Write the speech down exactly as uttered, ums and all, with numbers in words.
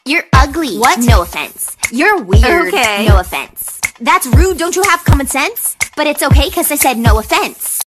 You're ugly. What? No offense. You're weird. Okay. No offense. That's rude. Don't you have common sense? But it's okay because I said no offense.